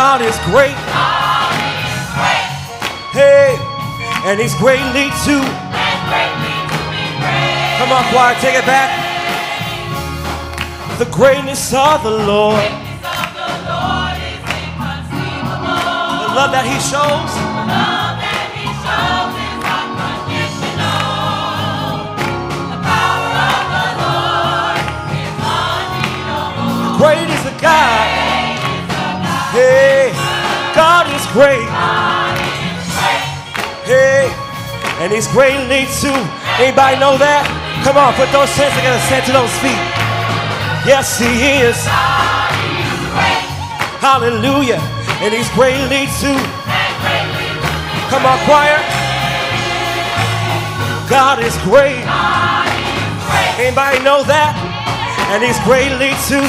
God is great. Hey, and he's greatly too. Come on, choir, take it back. The greatness of the Lord. The love that he shows. Great is the God. Hey, God is great. Hey, and he's greatly too. Anybody know that? Come on, put those hands together, stand to those feet. Yes, he is. Hallelujah. And he's greatly too. Come on, choir. God is great. Anybody know that? And he's greatly too.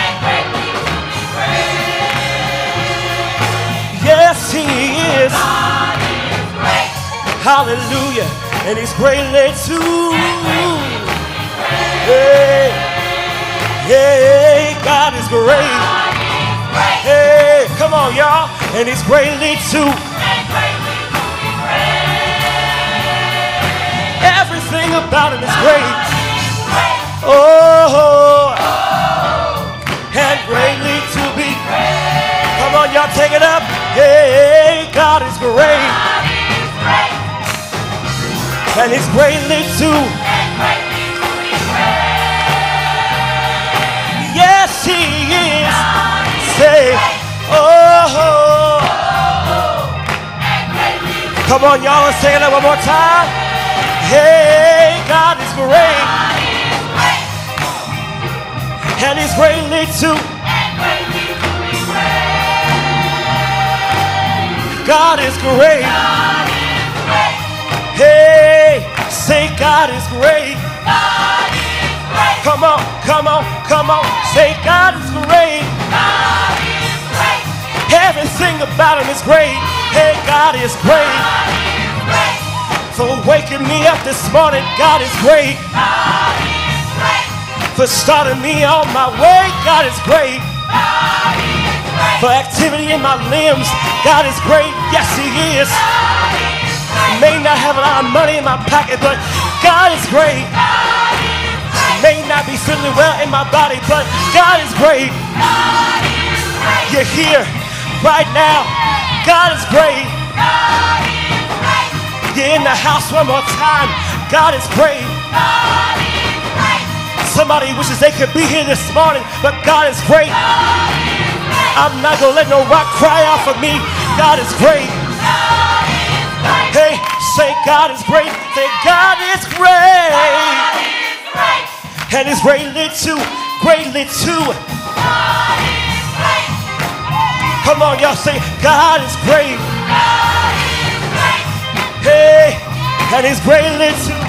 Yes, he is. Hallelujah. And he's greatly too. Hey, hey, God is great. Hey, come on, y'all. And he's greatly too. Everything about him is great. Oh, and greatly to be. Come on, y'all, take it up. Hey, God is great. And he's greatly too. Yes, he is. Say, oh. Come on, y'all, let's say it one more time. Hey, God is great. And he's greatly too. God is great. Hey, say God is great. Come on, come on, come on. Say God is great. Everything about him is great. Hey, God is great. For waking me up this morning, God is great. For starting me on my way, God is great. For activity in my limbs, God is great. Yes, he is. May not have a lot of money in my pocket, but God is great. May not be feeling well in my body, but God is great. You're here right now. God is great. You're in the house one more time. God is great. Somebody wishes they could be here this morning, but God is great. I'm not gonna let no rock cry out for me. God is great. Hey, say God is great. Say God is great. And he's greatly too. Greatly too. Come on, y'all, say God is great. Hey, and he's greatly too.